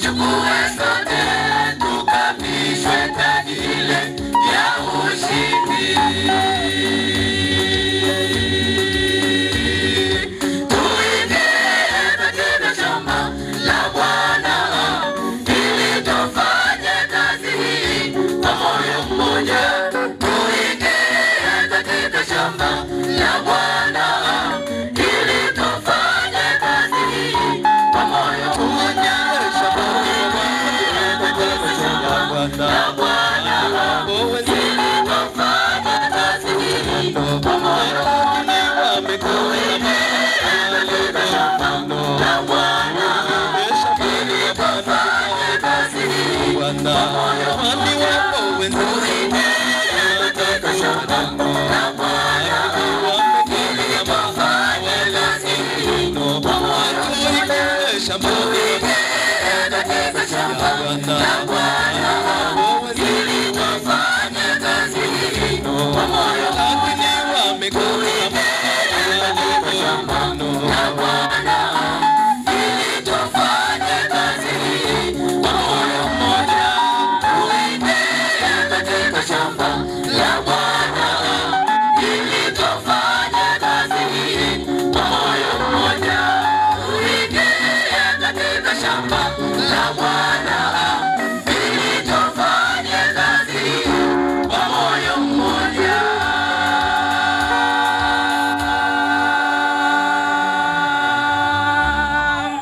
tuchukue sote tukapishwe taji ile ya ushindi. Tuingie katika shamba la Bwana ili tufanye kazi hii kwa moyo mmoja. Tuingie katika shamba la Bwana ili tufanye kazi hii kwa moyo mmoja. La Bwana ili tufanye kazi hii kwa moyo mmoja. Tuingie katika shamba la Bwana ili tufanye kazi hii kwa moyo mmoja. Tuingie katika shamba la Bwana ili tufanye kazi hii kwa moyo mmoja. Tuingie katika shamba la Bwana ili tufanye kazi hii kwa moyo mmoja. Tuingie katika shamba la Bwana ili tufanye kazi hii kwa moyo mmoja. Tuingie katika shamba la Bwana ili tufanye kazi hii kwa moyo mmoja. Tuingie katika shamba la Bwana.